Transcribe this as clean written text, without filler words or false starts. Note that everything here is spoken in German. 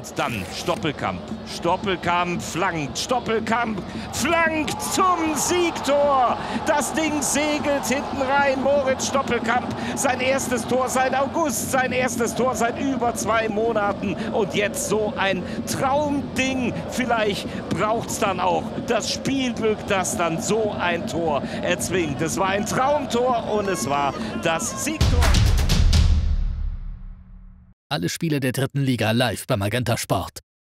Und dann Stoppelkamp. Stoppelkamp flankt. Stoppelkamp flankt zum Siegtor. Das Ding segelt hinten rein. Moritz Stoppelkamp. Sein erstes Tor seit August. Sein erstes Tor seit über 2 Monaten. Und jetzt so ein Traumding. Vielleicht braucht es dann auch das Spielglück, das dann so ein Tor erzwingt. Es war ein Traumtor und es war das Siegtor. Alle Spiele der 3. Liga live bei Magenta Sport.